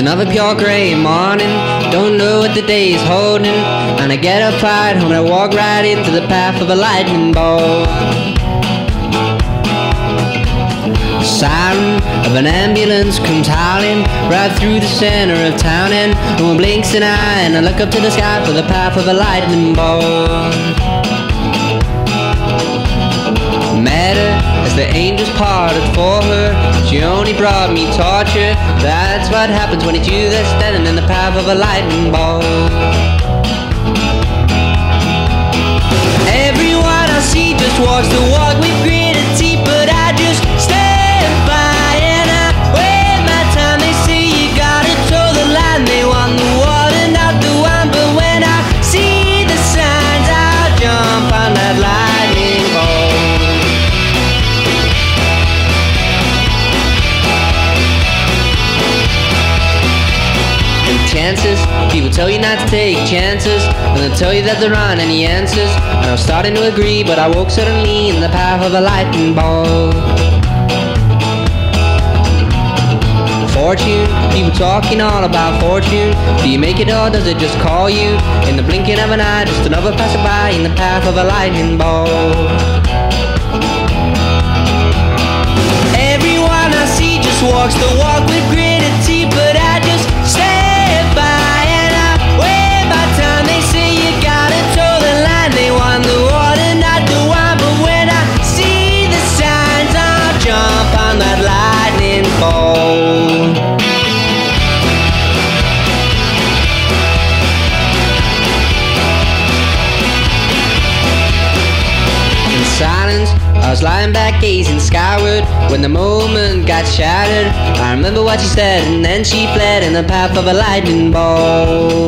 another pure gray morning, don't know what the day is holding, and I get up right home and I walk right into the path of a lightning bolt. The siren of an ambulance comes howling right through the center of town, and no one blinks an eye, and I look up to the sky for the path of a lightning bolt. Met her as the angels parted for her, she only brought me torture. That's what happens when it's you that's standing in the path of a lightning bolt. Everyone I see just walks the walk with gritted teeth, but I just stand by and I wait my time. They say you gotta toe the line, they want the water, not the wine, but when I see the signs, I'll jump on that lightning bolt. Chances, people tell you not to take chances, and they'll tell you that there aren't any answers, and I was starting to agree, but I woke suddenly in the path of a lightning bolt. Fortune, people talking all about fortune. Do you make it or does it just call you? In the blinking of an eye, just another passerby in the path of a lightning bolt. Everyone I see just walks the walk with gritted teeth, but I just stand by and I wait my time. They say you gotta toe the line, they want the water, not the wine, but when I see the signs, I'll jump on that lightning bolt. In silence, I was lying back gazing skyward when the moment got shattered. I remember what she said, and then she fled in the path of a lightning bolt.